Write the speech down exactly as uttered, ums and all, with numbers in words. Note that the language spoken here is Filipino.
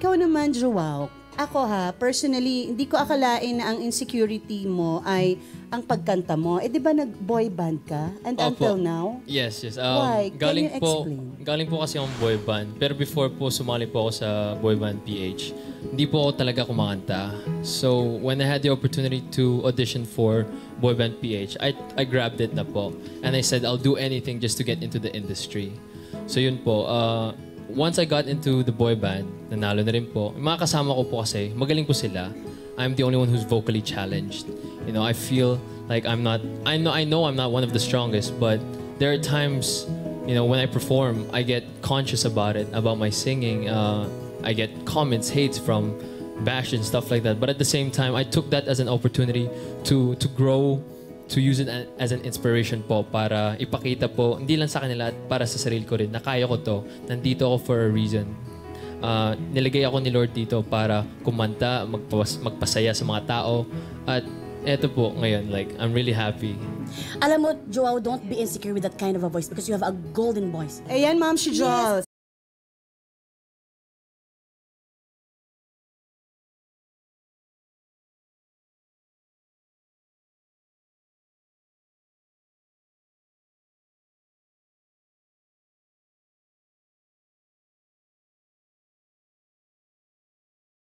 ikaw naman, Joao, ako ha, personally, hindi ko akalain na ang insecurity mo ay ang pagkanta mo. Eh, di ba nag-boy band ka? And Opo. until now? Yes, yes. Um, Why? Can galing you po, explain? galing po kasi akong boy band. Pero before po, sumali po ako sa boy band P H. Hindi po ako talaga kumakanta. So, when I had the opportunity to audition for boy band P H, I, I grabbed it na po. And I said, I'll do anything just to get into the industry. So, yun po. Uh, once I got into the boy band, nanalo na rin po. Yung mga kasama ko po kasi, magaling po sila. I'm the only one who's vocally challenged. You know, I feel like I'm not, I know, I know I'm not one of the strongest, but there are times, you know, when I perform, I get conscious about it, about my singing. Uh, I get comments, hates from bash and stuff like that. But at the same time, I took that as an opportunity to to grow, to use it as an inspiration po para ipakita po, hindi lang sa kanila at para sa sarili ko rin, na kaya ko to, nandito ako for a reason. Uh, nilagay ako ni Lord dito para kumanta, magpas magpasaya sa mga tao. At eto po ngayon, like, I'm really happy. Alam mo, Joao, don't be insecure with that kind of a voice because you have a golden voice. Ayan, ma'am, si Joao.